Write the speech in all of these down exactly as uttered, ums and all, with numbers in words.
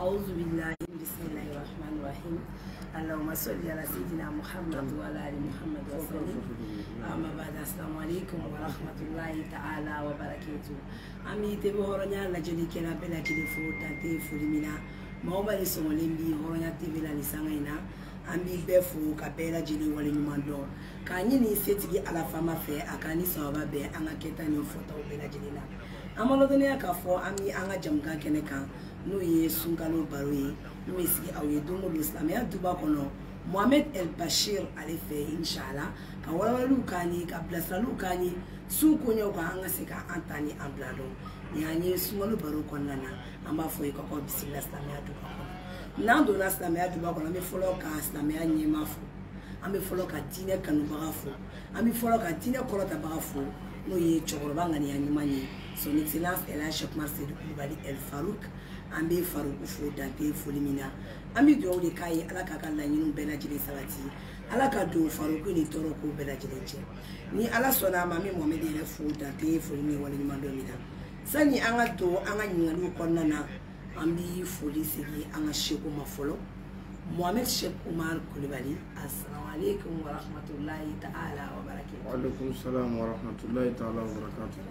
أعوذ بالله بسم الله الرحمن الرحيم اللهم صل على سيدنا محمد وعلى آل محمد وسلم أما بعد السلام عليكم ورحمة الله تعالى وبركاته أمي تبهرنا لجدي كلا بلا جدي فوت تي فلمنا ما هو بس مولين بي هرنا تبلا لسانينا أمي بفو كبلا جدي وليماندو كاني نسيتي على فما في أكاني سوابا بي أنا كتاني فوتو بلا جدينا أما لو دنيا كفو أمي أنا جمكا كنكا no ye sunkalo baroye no esi awe domo l'islamia duba kono Mohamed El Bashir ale fe inshallah ka wala lu kani ka blasa lu kani su ko nyaw ka anga se ka antani amblado nyanye sunkalo baro konnana amba fo ko ko bismillah islamia duba kono na do na islamia duba kono me folo ka islamia nyema fo ame folo ka dine kanu baga fo ame folo ka dine kolota baga fo no ye chogoroba ngani anyimani son excellence El Sheikh Marcel Koulibaly El Farouk ambe Farouk fo dante folimina ambi do de kai ala ka kala nyinu bela jile salati ala ka do Farouk ni toro ko bela jile ni ala sona mami Mohamed El fo dante folimi wala ni mandomina sani anga do anga nyingalu konnana ambi foli sigi anga sheko mafolo Mohamed Sheikh Omar Koulibaly assalamu alaikum wa rahmatullahi ta'ala wa barakatuh. Wa alaikum salam wa rahmatullahi ta'ala wa barakatuh.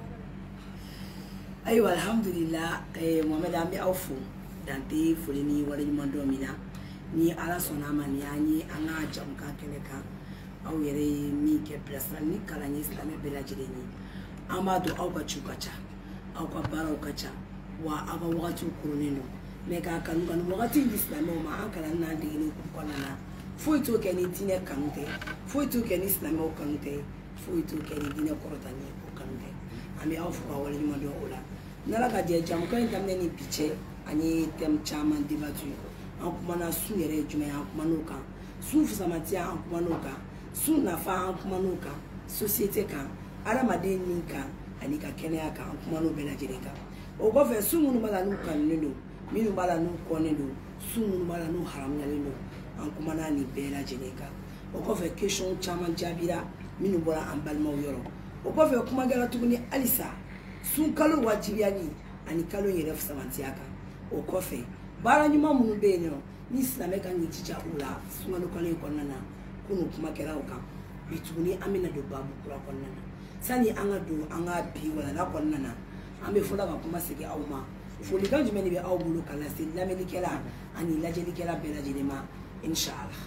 Aywa alhamdulillah eh Mohamed ambi awfu dante folini wala ni mandomina ni ala sona mani ani anga jamka keneka aw yere mi ke place ni kala ni islam bela jireni amado aw ka chukacha aw ka baraw kacha wa aba watu kurunino meka kanu kanu wakati islam ma akala na dini ko na foi to keni dine kanute foi to keni islam o kanute foi to keni dine korotani ko kanute ami awfu ka wala ni mando ola nala ka je jam ko ndamne ni piche ani tem chaman dibatu an kuma na su yere juma an kuma no kan su fusamati an kuma no kan su nafa an kuma no kan societe kan aramade ni kan ani ka kenya kan an kuma no bela jere kan o go fe su munu bala no kan no minu bala no kone no su munu bala no haram nyale no an kuma na ni bela jere kan o go fe question chaman jabira minu bora an balma yoro o go fe kuma gara tuguni alisa sun kalo wajibiani ani kalo yere fusamati aka o kofe bara nyuma munu benyo ni islam ka ni tija ula sungano kalo konnana kunu kuma kera oka bituni amina do babu kura konnana sani anga do anga bi wala la konnana ambe fola ka kuma sege awma foli kan jumeni be aw bulu kala se lameli kela ani lajeli kela bela jidema inshallah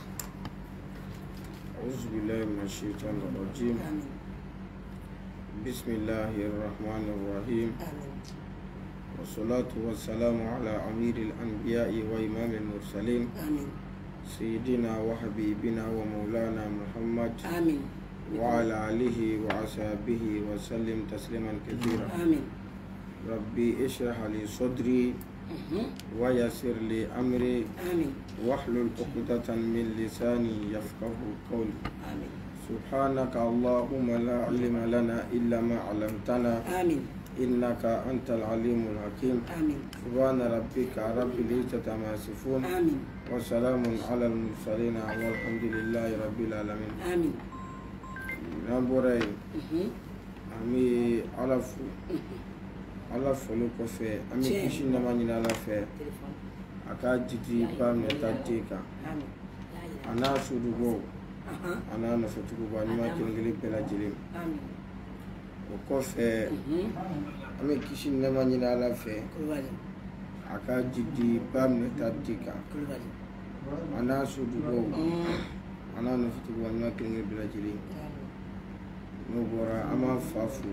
A'udhu billahi minash shaitanir rajim. Amin. Bismillahirrahmanirrahim. Amin. Wassalatu wassalamu ala amiril anbiya'i wa imamil mursalin. Amin. Sayyidina wa habibina wa maulana Muhammad. Amin. Wa ala alihi wa ashabihi wa sallim tasliman kathira. Amin. Rabbi ishrah li sadri wa yassir li amri. Amin. Wahlul 'uqdatan min lisani yafqahu qawli. Amin. سبحانك اللهم لا علم لنا إلا ما علمتنا آمين إنك أنت العليم الحكيم آمين سبحان ربك رب العزة عما يصفون آمين وسلام على المرسلين والحمد لله رب العالمين آمين نبوري أمي علفو علفو لكوفي أمي كيشي نماني نالافي أكاجتي بام نتاتيكا أنا سودوغو ana na fatugo ba ni ma kengele bela jilim amin o ko fe ame kishin na manyina la fe kulwali aka jidi bam ne tatika kulwali ana sudugo ana na fatugo ni ma kengele bela jilim no bora ama fafu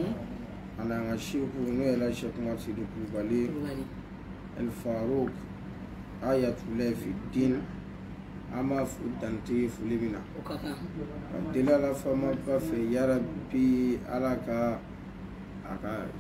ana ngashiku no ela Sheikh Marcel Koulibaly El Farouk ayatul fi din ama fudante fulimina okaka dela la fama pa fe ya rabbi alaka aka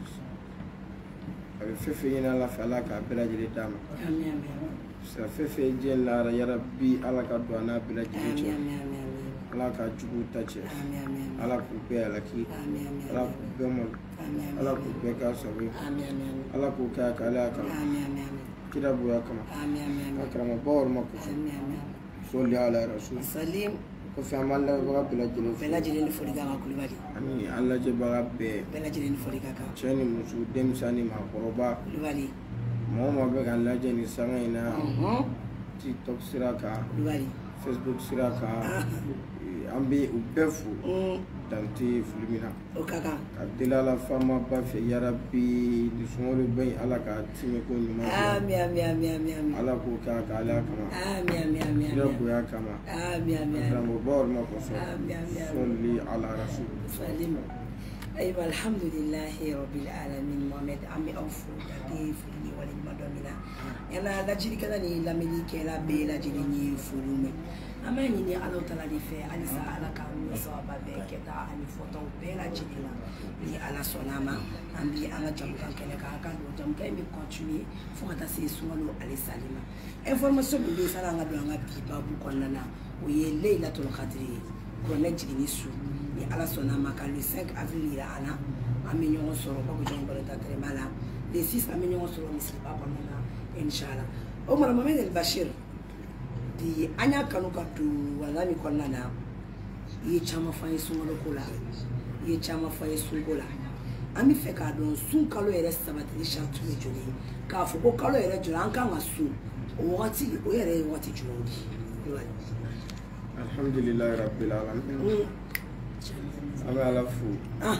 ave fefe ina la fa alaka bela jere dama amin amin sa fefe je la ya rabbi alaka do na bela jere amin amin alaka jugu tache amin amin alaka be alaki amin amin alaka be mo amin alaka be ka sawi amin amin alaka ka kala ka amin amin kida buya kama amin amin akrama bawr makko amin amin صلي على رسول سليم وفي عمل الله بلا جلين بلا جلين فريقا كوليبالي امي الله جبا به بلا جلين فريقا چني مسو دم ساني ما قربا كوليبالي mɔgɔ bɛ ka lajɛ ni sanga in na TikTok sira kan Facebook sira kan an bɛ u bɛɛ fo dante foli min na ka deli ala faama ba fɛ yarabi ni sunkalo bɛ yen ala ka timi ko ɲuman ala k'o kɛ ka ala kama kira bonya kama karamɔgɔbaw ma kosɔn sɔli ala rasul ayiwa alhamdulilahi rabbil alamin Mohamed an bɛ aw fo dante foli ni waleɲuman dɔ min na yala lajilikɛla ni lamɛnnikɛla bɛɛ lajɛlen ye foli mɛn an b'a ɲini ala tala de fɛ halisa ala ka wuli sababa bɛɛ kɛta ani fɔtaw bɛɛ lajɛlen na ni ala sɔnna ma an bɛ an ka jamukan kɛnɛ kan an ka don jamukan in bɛ continuer fo ka taa se sunkalo ale sali ma information min bɛ yen sani an ka don an ka bi babu kɔnɔna na o ye Layilatul Qadri ye kuranɛ jiginni su ni ala sɔnna ma ka le cinq avril yira an na an bɛ ɲɔgɔn sɔrɔ babu jɔn bɔrɛta tɛrɛma la le six an bɛ ɲɔgɔn sɔrɔ misiriba kɔnɔna na inshallah o mara Mohamed El Bachir di an y'a kanu ka don wala min kɔnɔna na i ye caman fɔ an ye sunkalo ko la i ye caman fɔ an ye sunko la an bɛ fɛ k'a dɔn sun kalo yɛrɛ sabatili sariti ye joli ye k'a fɔ ko kalo yɛrɛ joli an kan ka sun o wagati o yɛrɛ ye wagati jumɛn de ye. alhamdulilayi rabbil alamin an bɛ ala fo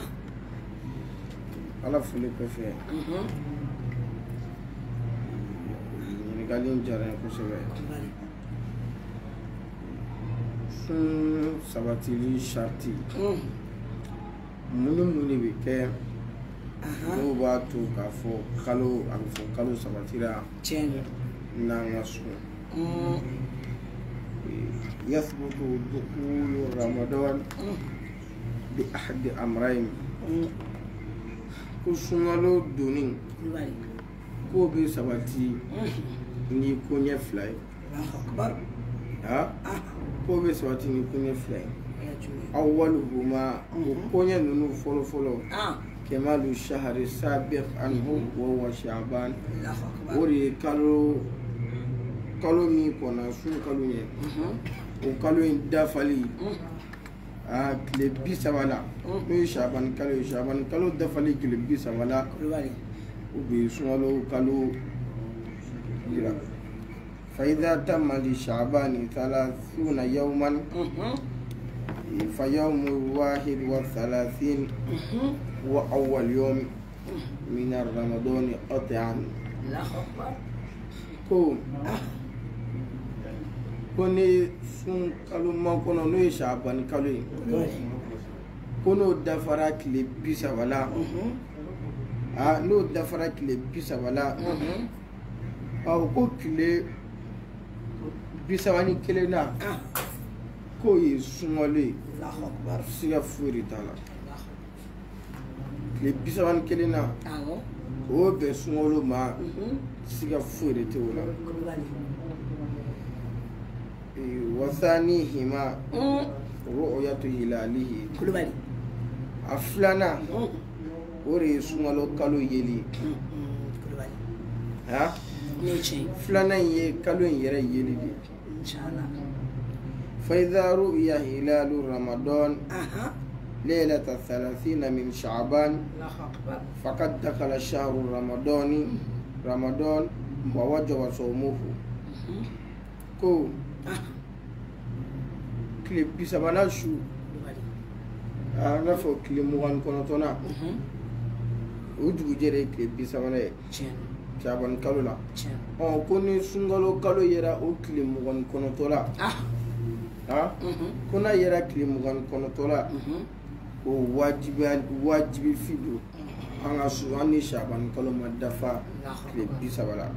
ala foli kɔfɛ ɲininkali in diyara n ye kosɛbɛ. sun sabatili sariti mun ni mun de bɛ kɛ n'o b'a to k'a fɔ kalo a bɛ fɔ kalo sabatira n'an ka sun. يثبت دخول رمضان بأحد أمرين كسنالو دونين كو بي سباتي ني كونيا فلاي ها كو بي سباتي ني كونيا فلاي أولهما كونيا نونو فولو فولو كمال الشهر السابق عنه وهو شعبان وري كالو kalo min kɔnna sun kalo ye o kalo in dafali a tile bi saba la n'o ye Shabani kalo ye Shabani kalo dafali tile bi saba la o bɛ sunkalo kalo yira fa idha tamma li Shabani thalathuna yawman fa yawmu wahid wa thalathin wa awwal yawm min ar-Ramadan qat'an ko ko ne sun kalo man kɔnɔ n'o ye Shabani kalo ye ko n'o dafara tile bi saba la a n'o dafara tile bi saba la a ko tile bi saba ni kelen na k'o ye sunkalo ye siga foyi t'a la tile bi saba ni kelen na o bɛ sunkalo ma siga foyi t'o la. وثانيهما رؤية هلاله أفلانا وري سمالو كالو يلي ها فلانا يه كالو يرى يلي إن شاء الله فإذا رؤي هلال رمضان ليلة الثلاثين من شعبان فقد دخل شهر رمضان رمضان ووجب صومه كو kile bi sabana su a n'a fɔ kile mugan kɔnɔntɔn na o dugujɛ de kile bi sabana ye Shabani kalo la ɔ ko ni sunkalo kalo yera o kile mugan kɔnɔntɔn la ha ko n'a yera kile mugan kɔnɔntɔn la o wajibi wajibi fi don an ka su an ni Shabani kalo ma dafa kile bi saba la.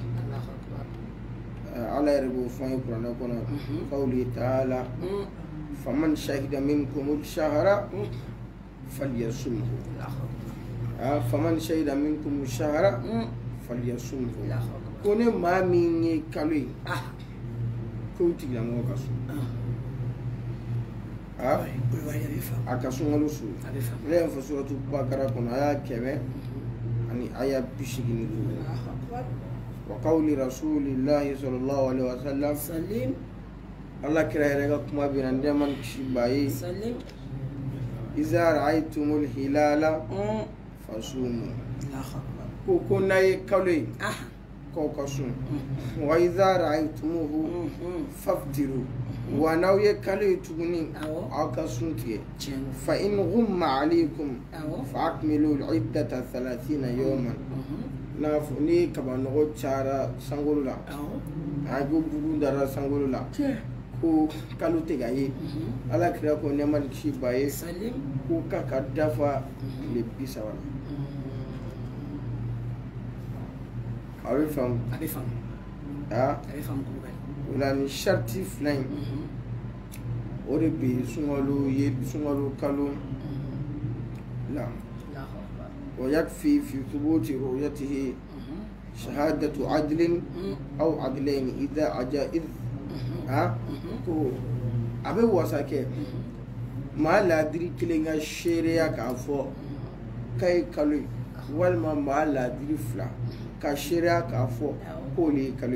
على يربو فاي قرآن كنا قوله تعالى فمن شهد منكم الشهر فليصمه فمن شهد منكم الشهر فليصمه كونه ما مين كلوي كوتي لامو كاسو اه akasu ngolusu le fa suratu bakara kuna aya keme ani aya bishigini وقول رسول الله صلى الله عليه وسلم سلم الله كره رغك ما بين دمن شباي سلم إذا رأيتم الهلال فصوموا الله أكبر كوكوناي كولي كوكسون وإذا رأيتموه فافطروا وناو يكالي تغني أو كسنتي فإن غم عليكم فأكملوا العدة ثلاثين يوما نافني كما نقول شارع سانغولا أجو بقول دارا سانغولا كو كالو تجاي على كذا كو نمان كشي باي كو ككدافا لبيسوانا أبي فهم أبي فهم ها أبي فهم كوبالي ولا نشرتي فلين وربي سمالو يب سمالو كالو لا ويكفي في ثبوت رؤيته شهادة عدل أو عدلين إذا عجائز ها كو أبي واساكي ما لا دري كلينا شريعة كافو كاي كالو والما ما لا دري فلا كشريعة كافو كولي كالو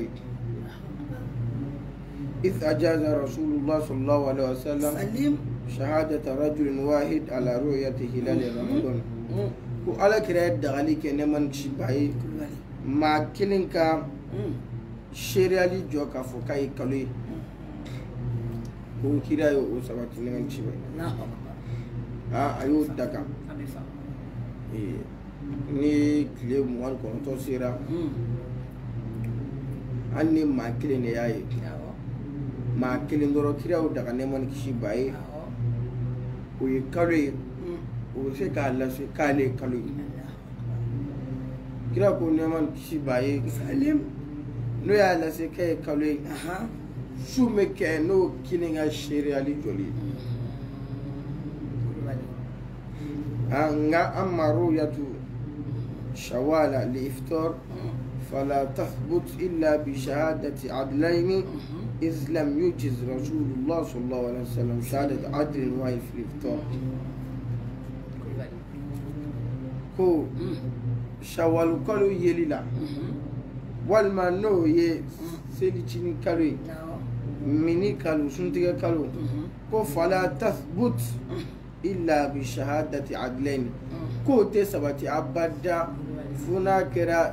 إذ أجاز رسول الله صلى الله عليه وسلم شهادة رجل واحد على رؤية هلال رمضان وعلى كرات دغالي كنمان شباي ما كلينكا شريالي جوكا فوكاي كالوي هو كيرا يو سبات نمان شباي ها أيو دكا ni kile mugan kɔnɔntɔn sera hali ni maa kelen de y'a ye maa kelen dɔrɔn kiraw daga nɛma ni kisi ba ye o ye kalo ye o bɛ se k'a lase k'ale ye kalo ye kira ko nɛma ni kisi ba ye n'o y'a lase k'a ye kalo ye su bɛ kɛ n'o kelen ka seriyali jɔli ye nka an maro yatu شوال لإفطار فلا تثبت إلا بشهادة عدلين إذ لم يجز رسول الله صلى الله عليه وسلم شهادة عدل واحد في الإفطار كو شوال كالو يليلا والما نو ي سيليتشيني كالو مني كالو سنتيغا كالو كو فلا تثبت إلا بشهادة عدلين كو تسبتي أبدا فنا كرا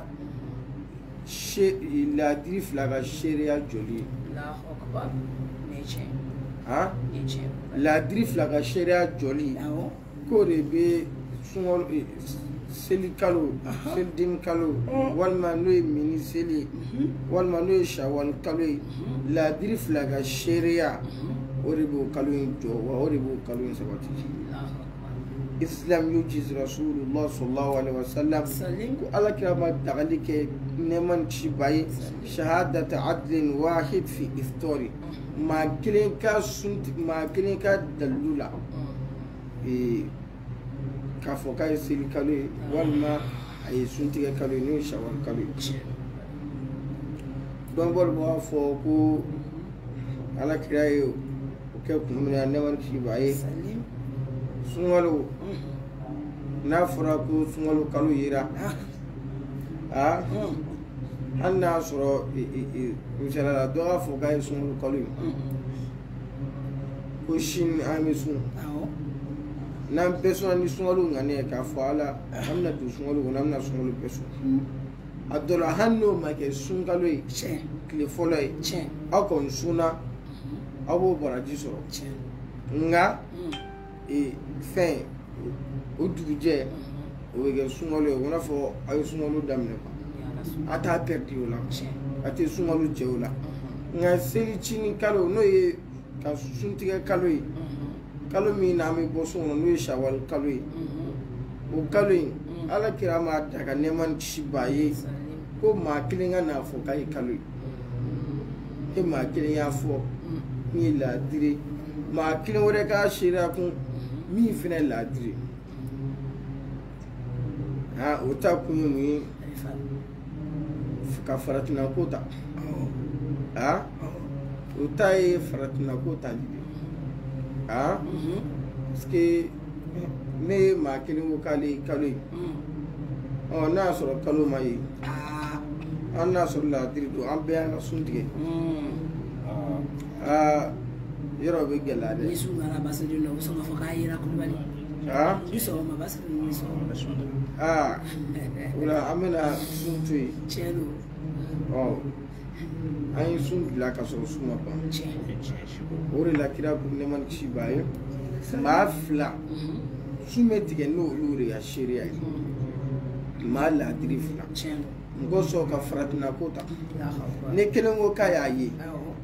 شيء لا دريف لا شريعة جولي الله أكبر نيجي ها نيجي لا دريف لا شريعة جولي كو ربي سمول سيلي كالو سيل دين كالو والما نوي ميني سيلي والما نوي شوال كالو لا دريف لا شريعة وربو كالو جو وربو كالو سبتي إسلام يجيز رسول الله صلى الله عليه وسلم على كلام دغليك نمان شباي شهادة عدل واحد في إفطاري ما كلين كا سنت ما كلين كا دلولا كافوكا يسيل كالي والما أي سنت كالي نو شوال كالي دون بول بوا فوكو على كرايو وكيف من نمان شباي sungalo na fura ko sungalo kalo yira ah an na sɔrɔ misalala dɔ ka fɔ k'a ye sungalo kalo ye ko sini an bɛ sun n'an bɛɛ sɔnna ni sungalo ŋani ye k'a fɔ ala an bɛna don sungalo kɔnɔ an bɛna sungalo bɛɛ sɔn a dɔ la hali n'o ma kɛ sunkalo ye tile fɔlɔ ye aw kɔni sunna aw b'o baraji sɔrɔ nka fɛn o dugujɛ o bɛ kɛ sunkalo ye o n'a fɔ a ye sunkalo daminɛ a t'a pɛridi o la a tɛ sunkalo jɛ o la nka selicini kalo n'o ye ka suntigɛ kalo ye kalo min n'an bɛ bɔ so kɔnɔ n'o ye shawali kalo ye o kalo in ala kira ma daga nɛɛma ni kisi b'a ye ko maa kelen ka n'a fɔ k'a ye kalo ye e maa kelen y'a fɔ min ye laadire maa kelen wɛrɛ k'a seereya kun min fana ye laadire ha o ta kun ye mun ye ka faratina ko ta ha o ta ye faratina ko ta de ha parce que ne ye maa kelen ko k'ale ye kalo ye ɔ n'a y'a sɔrɔ kalo ma ye an n'a sɔrɔ laadiri don an bɛɛ y'an ka sun tigɛ aa yɔrɔ bɛ gɛlɛya dɛ. ni sun kɛra basiri la o bɛ sɔn k'a fɔ k'a yera Kulubali. aa ni sɔgɔma basiri ni sɔgɔma. aa o la an bɛna sun to yen. tiɲɛ don. ɔ an ye sun bila ka sɔrɔ sun ma ban o de la kira ko ne ma kisi b'a ye maa fila sun bɛ tigɛ n'olu de ka seereya ye maa laadiri fila n ko sɔn ka farafinna ko ta ne kelen ko k'a y'a ye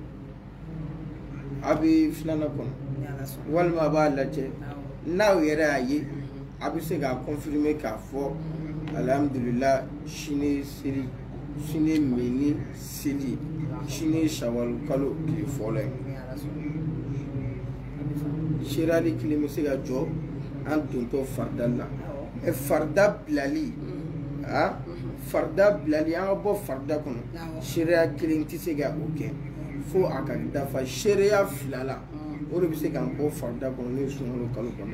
a bɛ filanan kɔnɔ walima a b'a lajɛ n'aw yɛrɛ y'a ye a bɛ se k'a confirmer k'a fɔ alhamdulillah sini seli sini mini seli sini shawal kalo tile fɔlɔ ye seriyali kelen bɛ se ka jɔ an dontɔ farida la ɛ farida bilali ah farida bilali an ka bɔ farida kɔnɔ seriya kelen tɛ se ka o kɛ fo a ka dafa seriya fila la o de bɛ se k'an bɔ farida kɔnɔ n'o ye sunkalo kalo kɔnɔ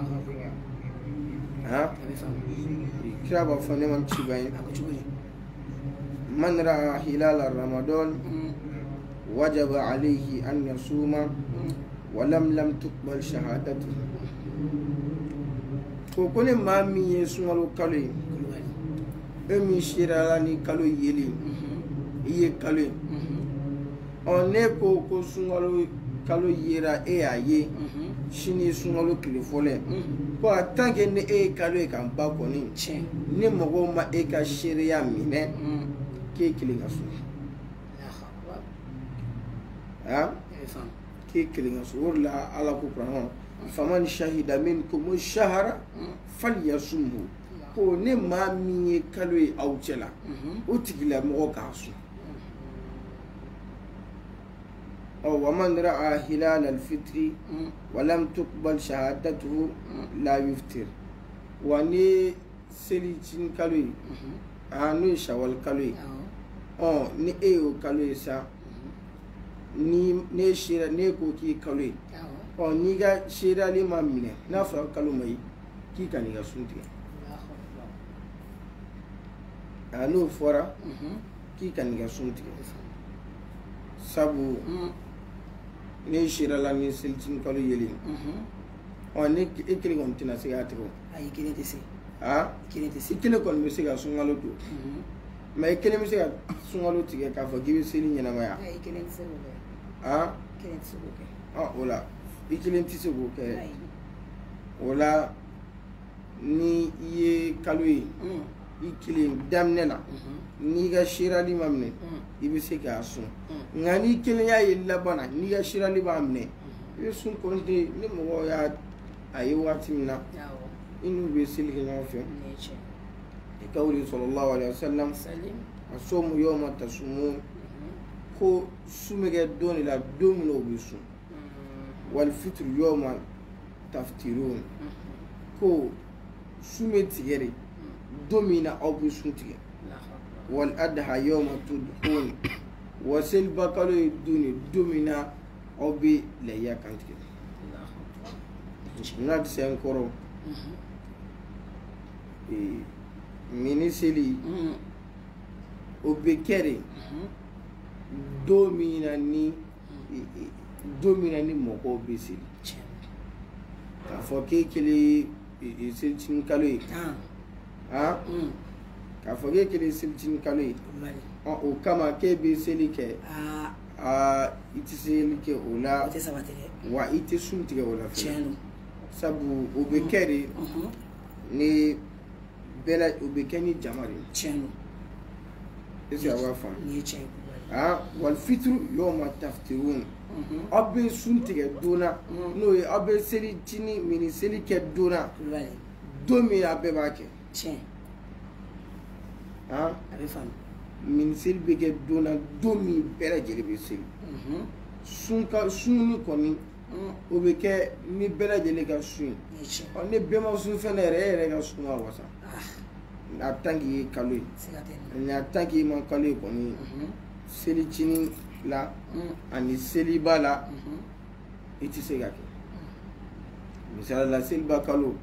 ah kira b'a fɔ ne ma ci ba ye man ra'a hilala ramadan wajaba alayhi an yasuma wa lam lam tuqbal shahadatu ko ko ne maa min ye sunkalo kalo ye e min sirala ni kalo yeli i ye kalo ye ɔ ne ko ko sunkalo kalo yera e y'a ye sini sunkalo tile fɔlɔ ye ko a tant que ne e ye kalo ye k'an ba kɔni ne mɔgɔw ma e ka seereya minɛ k'e kelen ka sun ah k'e kelen ka sun o de la ala ko kuranɔ faman shahida minkum shahara falyasumhu ko ne maa min ye kalo ye aw cɛla o tigilamɔgɔ k'a sun أو ومن رأى هلال الفطر ولم تقبل شهادته لا يفطر وني سليتين كالوي أنو شوال كالوي أو ني أيو كالوي سا ني ني شيرا ني كوكي كالوي أو نيجا شيرا لي ما مينه نافع كالو ماي كي كان يجا سنتي أنو فورا كي كان يجا سنتي sabu ne shira la ni siltin kalo yeli o ne e kele kon tina se ga tiko ay kele te se ha kele te se kele kon me se ga sungalo to mais kele me se ga sungalo tige ka fo gibi seli nyana maya ay kele te se go ha kele te se go ke ah ola e kele ti se go ke ola ni ye kalo yi i kelen daminɛ la n'i ka sirali ma minɛ i bɛ se k'a sun nka ni kelenya ye laban na n'i ka sirali b'a minɛ i bɛ sun kɔnte ni mɔgɔw y'a a ye waati min na i n'u bɛ seli kɛ ɲɔgɔn fɛ i ka wuli sallallahu alaihi wasallam a somu yawma tasumun ko sun bɛ kɛ don de la don min na u bɛ sun wal fitru yawma taftirun ko sun bɛ tigɛ de domina aw bɛ sun tigɛ wal adha yawma tudhun wa selba kalo ye duni domina aw bɛ lahiya kan tigɛ n'a tɛ se n kɔrɔ mini seli o bɛ kɛ de domina ni domina ni mɔgɔw bɛ seli k'a fɔ k'e kelen seli kalo ye ah k'a fɔ k'e kelen seli kalo ye o kama k'e bɛ seli kɛ aa i tɛ seli kɛ o la wa i tɛ sun tigɛ o la fɛnɛ sabu o bɛ kɛ de ni bɛɛ la o bɛ kɛ ni jama de ye est ce que a b'a faamu ah wal fitru yawma taftirun aw bɛ sun tigɛ donna n'o ye aw bɛ seli tini mini seli kɛ donna don min a bɛɛ b'a kɛ tiɲɛ ah a bɛ faamu mini seli bɛ kɛ donna don min bɛɛ lajɛlen bɛ seli sun ka sunni kɔni o bɛ kɛ ni bɛɛ lajɛlen ka sun ye ɔ ni bɛɛ ma sun fɛnɛ yɛrɛ e yɛrɛ ka sun ma wasa a tant que i ye kalo ye nka tant que i ma kalo ye kɔni seli tini la ani seliba la i tɛ se ka kɛ misali la seliba kalo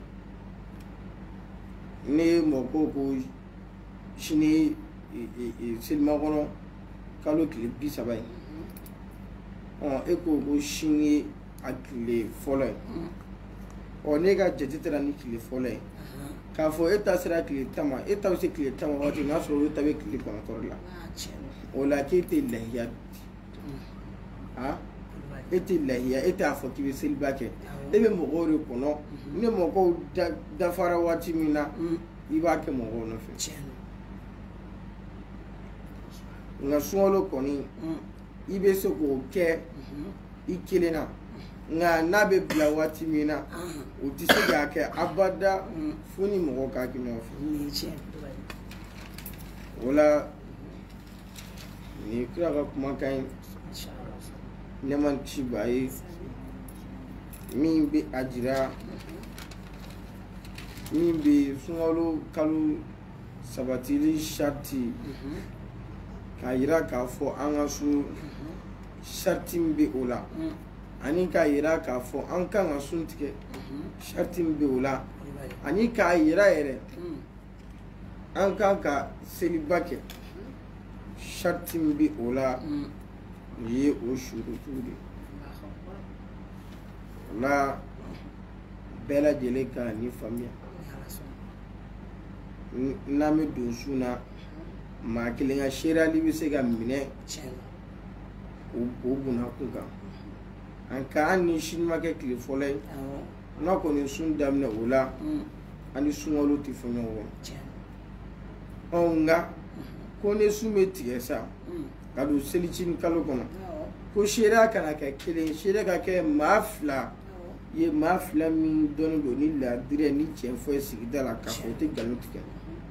ne mɔgɔ ko ko sini selima kɔnɔ kalo tile bi saba ye ɔ e ko ko sini a tile fɔlɔ ye ɔ ne ka jate tɛra ni tile fɔlɔ ye k'a fɔ e ta sera tile tan ma e ta bɛ se tile tan ma waati n'a sɔrɔ olu ta bɛ tile kɔnɔntɔn la o la k'e tɛ lahiya ah e tɛ lahiya e t'a fɔ k'i bɛ seliba kɛ e bɛ mɔgɔw de kɔnɔ ni mɔgɔw dafara waati min na i b'a kɛ mɔgɔw nɔfɛ nka sunkalo kɔni i bɛ se k'o kɛ i kelen na nka n'a bɛ bila waati min na o tɛ se k'a kɛ abada fo ni mɔgɔ k'a kɛ ɲɔgɔn fɛ o la nin kira ka kumakan ye ne man kisi ba ye min bɛ a jira min bɛ sunkalo kalo sabatili sariti k'a jira k'a fɔ an ka sun sariti min bɛ o la ani k'a jira k'a fɔ an kan ka sun tigɛ sariti min bɛ o la ani k'a jira yɛrɛ an kan ka seliba kɛ sariti min bɛ o la o ye o surutu de o la bɛɛ lajɛlen ka nin faamuya n'an bɛ don sun na maa kelen ka seriyali bɛ se ka minɛ o bunna kun kan an ka an ni sini ma kɛ tile fɔlɔ ye n'a kɔni sun daminɛ o la an ni sunkalo tɛ fɔ ɲɔgɔn kɔ ɔ nka ko ne sun bɛ tigɛ sa ka don selicini kalo kɔnɔ ko seriya kana kɛ kelen seriya ka kɛ maa fila ye maa fila min dɔnnen don ni ladirɛ ni cɛn fɔ sigida la k'a fɔ o tɛ nkalon tigɛ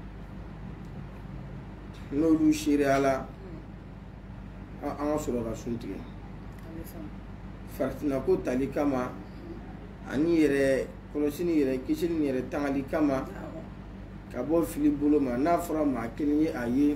n'olu seriya la an ka sɔrɔ ka sun tigɛ farafinna ko tali kama ani yɛrɛ kɔlɔsi ni yɛrɛ kisi ni yɛrɛ tangali kama ka bɔ fili bolo ma n'a fɔra maa kelen ye a ye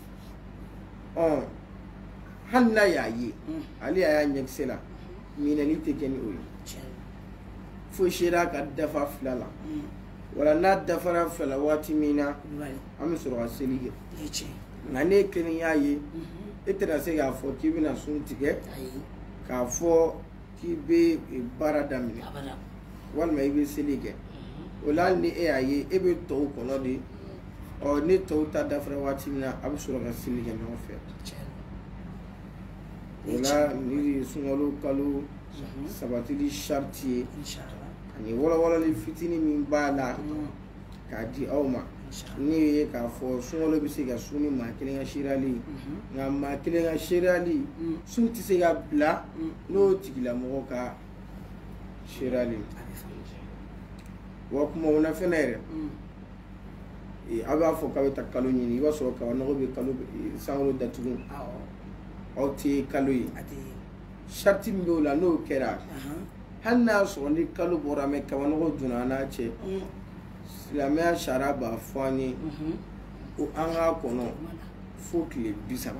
ɔ hali n'a y'a ye ale y'a ɲɛkisɛ la minɛli tɛ kɛ ni o ye fo seriya ka dafa fila la wala n'a dafara fila la waati min na an bɛ sɔrɔ ka seli kɛ nka ne kelen y'a ye e tɛna se k'a fɔ k'i bɛna sun tigɛ k'a fɔ k'i bɛ baara daminɛ walima i bɛ seli kɛ o la hali ni e y'a ye e bɛ tɔw kɔnɔ de ɔ ne tɔw ta dafara waati min na a bɛ sɔrɔ ka seli kɛ ɲɔgɔn fɛ o la nin de ye sunkalo kalo sabatili sariti ye ani wɔlɔwɔlɔli fitinin min b'a la k'a di aw ma ne ye k'a fɔ sunkalo bɛ se ka sun ni maa kelen ka seriyali nka maa kelen ka seriyali sun tɛ se ka bila n'o tigilamɔgɔ ka seriyali wa kumaw na fɛnɛ yɛrɛ aw b'a fɔ k'aw bɛ taa kalo ɲini i b'a sɔrɔ kaba nɔgɔ bɛ kalo sankalo datugu aw tɛ kalo ye sariti min bɛ o la n'o kɛra hali n'a sɔrɔ ni kalo bɔra mɛ kaba nɔgɔ donna an n'a cɛ silamɛya sariya b'a fɔ an ye ko an k'a kɔnɔ fo tile bi saba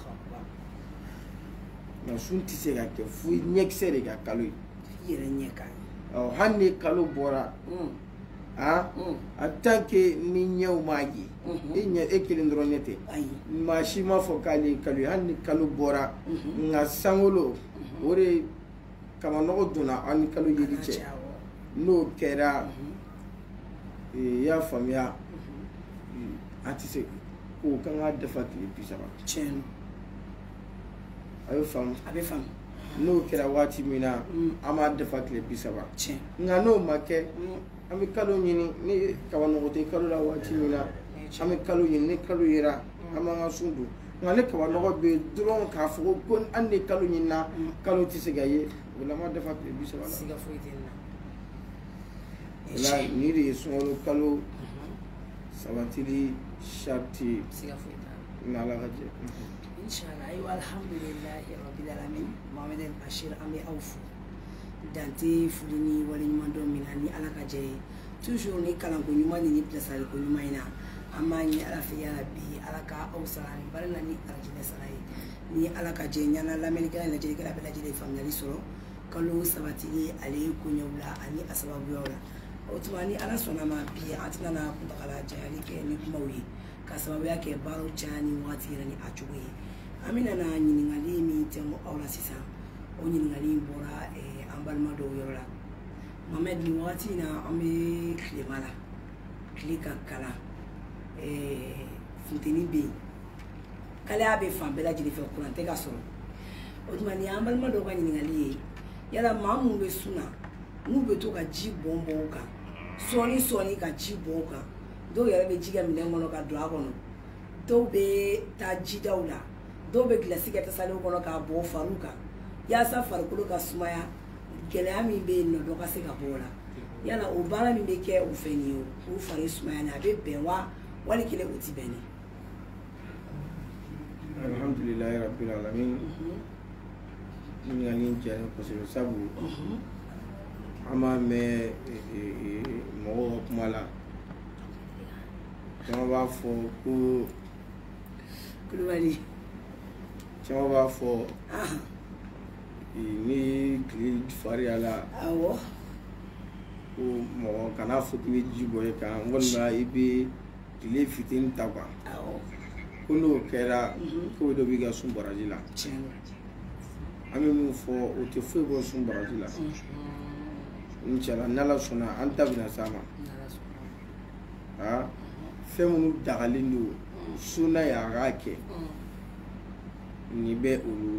nka sun tɛ se ka kɛ fo ɲɛkisɛ de ka kalo ye ɔ hali ni kalo bɔra ah en tant que ni ɲɛw m'a ye e ɲɛ e kelen dɔrɔn ɲɛ tɛ maa si ma fɔ k'ale kalo ye hali ni kalo bɔra nka sankolo o de kaba nɔgɔ donna an ni kalo yeli cɛ n'o kɛra i y'a faamuya a tɛ se k'o kan ka dafa tile bi saba a bɛ faamu a bɛ faamu n'o kɛra waati min na an b'a dafa tile bi saba nka n'o ma kɛ an bɛ kalo ɲini ni kaba nɔgɔ tɛ kalo la waati min na an bɛ kalo ɲini ni kalo yera an b'an ka sun don nka ni kaba nɔgɔ bɛ yen dɔrɔn k'a fɔ ko hali ni kalo ɲinina kalo tɛ se ka ye o la an b'a dafa tile bi saba la o la nin de ye sunkalo kalo sabatili sariti ni Ala ka jɛ inshallah ayiwa alhamdulilahi rabbil alamin Mohamed El Bashir an bɛ aw fo dante foli ni waleɲumandɔn min na ni Ala ka jɛ ye toujours ni kalanko ɲuman ni ni bilasaliko ɲuman in na an b'a ɲini Ala fɛ ya Rabbi Ala ka aw sara ni baara la ni arajinɛ sara ye ni Ala ka jɛ ɲana lamɛnnikɛla ni lajɛlikɛla bɛɛ lajɛlen faamuyali sɔrɔ kalo sabatili ale ye koɲɛw la ani a sababuyaw la o tuma ni Ala sɔnna ma bi an tɛna na kuntagala janyali kɛ ni kumaw ye ka sababuya kɛ baaraw caya ni wagati yɛrɛ ni a cogo ye an bɛna na ɲininkali min tɛnku aw la sisan o ɲininkali bɔra an balima dɔw yɔrɔ la Mohamed ni wagati in na an bɛ tilema la tile ka kala funteni bɛ yen kalaya bɛ fan bɛɛ lajɛlen fɛ kuran tɛ ka sɔrɔ o tuma nin y'an balima dɔw ka ɲininkali ye yala maa minnu bɛ sun na n'u bɛ to ka ji bɔn bɔn o kan sɔɔni sɔɔni ka ji bɔn o kan dɔw yɛrɛ bɛ ji kɛ minɛn kɔnɔ ka don a kɔnɔ dɔw bɛ taa jidaw la dɔw bɛ gilasi kɛ tasalew kɔnɔ k'a bɔ fariw kan yaasa farikolo ka sumaya gɛlɛya min bɛ yen nɔ dɔ ka se ka bɔ o la yala o baara min bɛ kɛ o fɛ nin ye o fari sumaya ni a bɛ bɛn wa wali kelen o ti bɛn ni. Alhamdulillahi rabbil alamin. Ɲininkali diyara n ye kosɛbɛ sabu an b'a mɛn mɔgɔw ka kuma la caman b'a fɔ ko Kulubali caman b'a fɔ ni tile fariya la awɔ ko mɔgɔ kana fɔ k'i bɛ ji bɔ i kan walima i bɛ tile fitinin ta quoi ko n'o kɛra ko dɔ b'i ka sun baraji la an bɛ min fɔ o tɛ foyi bɔ sun baraji la inshallah n'Ala sɔnna an ta bɛna s'a ma fɛn minnu dagalen don sunna ye a k'a kɛ nin bɛ olu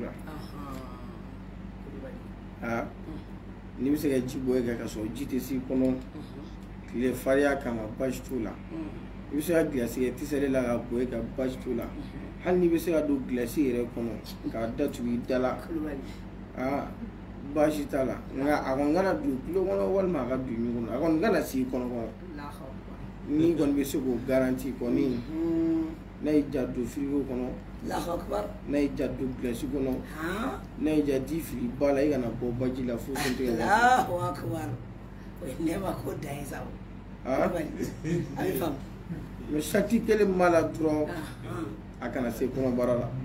la n'i bɛ se ka ji bɔ i kan ka sɔrɔ ji tɛ s'i kɔnɔ tile fariya kama basi t'o la i bɛ se ka gilasi kɛ tisɛre la ka bɔ i kan basi t'o la hali n'i bɛ se ka don gilasi yɛrɛ kɔnɔ k'a datugu i da la basi t'a la nka a kɔni kana don tulo kɔnɔ walima a ka don ɲɔgɔn na a kɔni kana sigi kɔnɔ kɔnɔ n'i kɔni bɛ se k'o garanti kɔni n'a y'i ja don firigo kɔnɔ n'a y'i ja don gilasi kɔnɔ n'a y'i ja di fili ba la i kana bɔ baji la fo sɔntigɛ la mɛ sati kelen ma la dɔrɔn a kana se kɔnɔbara la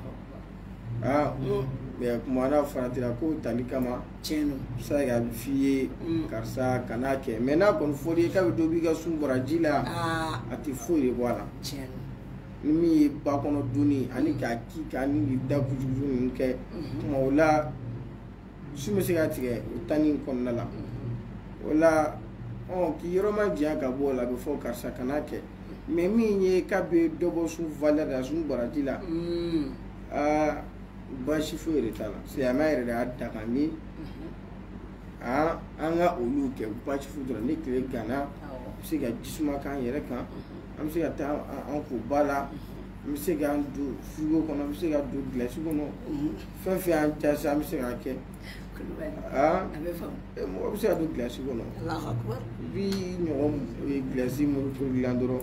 mɛ kuma n'a faratira ko tali kama sa a bɛ f'i ye karisa kan'a kɛ mɛ n'a kɔni fɔr'i ye k'a bɛ dɔ b'i ka sun bɔra ji la a tɛ foyi de bɔ a la ni min ye ba kɔnɔ donni ani k'a ki k'a ni da kujugu ninnu kɛ tuma o la su bɛ se ka tigɛ o tani kɔnɔna la o la k'i yɔrɔ ma janya ka bɔ o la a bɛ fɔ karisa kan'a kɛ mɛ min ye k'a bɛ dɔ bɔ sun valeur la sun baraji la aa baasi foyi de t'a la silamɛya yɛrɛ de y'a da kan ni an ka olu kɛ baasi foyi dɔrɔn ni tile ganna an bɛ se ka jisuma k'an yɛrɛ kan an bɛ se ka taa an ko ba la an bɛ se k'an don frigo kɔnɔ an bɛ se ka don gilasi kɔnɔ fɛn fɛn y'an diya sa an bɛ se k'a kɛ mɔgɔ bɛ se ka don gilasi kɔnɔ i b'i ɲɔgɔn gilasi mɔrɔforo dilan dɔrɔn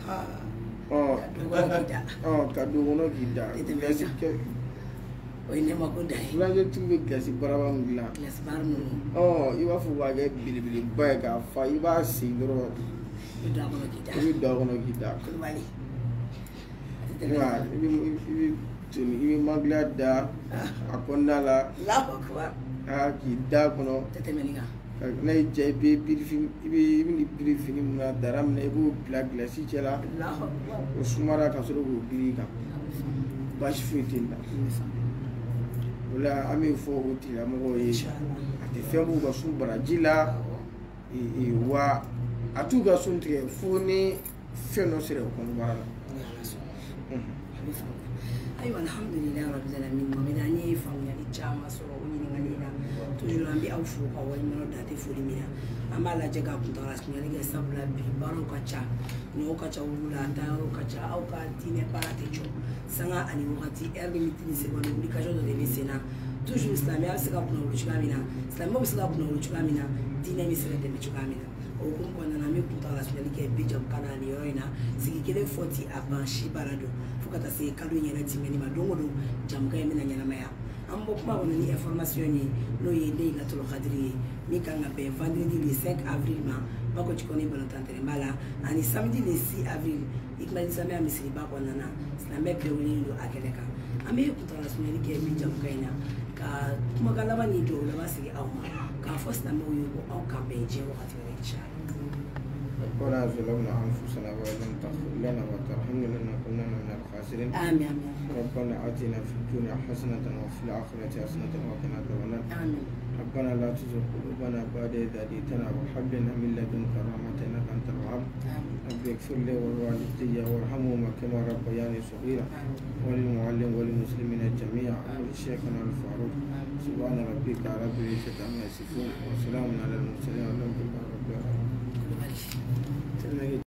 ka don kɔnɔ k'i da gilasi kɛ filanjɛtigi bɛ gilasi baraba min dilan i b'a fɔ k'a kɛ belebeleba ye k'a fa i b'a sigi dɔrɔn i bɛ don a kɔnɔ k'i da i bɛ toni i bɛ magila da a kɔnɔna la k'i da kɔnɔ n'a y'i diya i bɛ birifini i bɛ ni birifini mun na dara min na i b'o bila gilasi cɛ la o sumara ka sɔrɔ k'o biri i kan baasi foyi tɛ na o la an bɛ fɔ o tigilamɔgɔw ye a tɛ fɛn b'u ka sun baraji la wa a t'u ka sun tigɛ fo ni fɛn dɔ sera o kɔnɔbara la. ayiwa alhamdulilayi rabbil alamin Mohamed an ye faamuyali caman sɔrɔ o ɲininkali la toujours an bɛ aw fo ka waleɲuman dɔn a tɛ foli min na an b'a lajɛ ka kuntagala surunyali kɛ sabula bi baaraw ka ca ɲɔgɔn ka ca olu la taayɔrɔw ka ca aw ka diinɛ baara tɛ jɔ sanga ani wagati heure minute ni seconde publication dɔ de bɛ sen na toujours silamɛya bɛ se ka kunna wolo cogoya min na silamɛw bɛ se ka kunna wolo cogoya min na diinɛ bɛ se ka dɛmɛ cogoya min na o hukumu kɔnɔna na an bɛ kuntagala surunyali kɛ bi jamukan na nin yɔrɔ in na sigi kelen fɔ ti a ban si baara don fo ka taa se kalo in yɛrɛ tɛmɛni ma don o don jamukan in bɛna ɲɛnamaya an bɔ kuma kɔnɔ ni information ye n'o ye Laylatul Qadr ye min kan ka bɛn vendredi le cinq avril ma Bakɔji kɔnɔ Balɔntantɛrɛnba la ani samedi le six avril Ikmali Samiya misiriba kɔnɔna na silamɛ bɛɛ welelen don a kɛnɛ kan an bɛ kuntagala surunyali kɛ bi jamukan in na ka kumakan laban ni jɔ o laban sigi aw ma k'a fɔ silamɛw ye ko aw kan bɛn diɲɛ wagati wɛrɛ inshallah. ربنا ظلمنا أنفسنا وإن لم تغفر لنا وترحمنا لنكونن من الخاسرين آمين آمين ربنا آتنا في الدنيا حسنة وفي الآخرة حسنة وقنا عذاب النار آمين ربنا لا تزغ قلوبنا بعد إذ هديتنا وهب لنا من لدنك رحمة إنك أنت الوهاب رب اغفر لي ولوالدي وارحمهما كما ربياني صغيرا وللمعلم وللمسلمين جميعا ولشيخنا الفاروق سبحان ربك رب العزة عما يصفون وسلام على المرسلين والحمد لله رب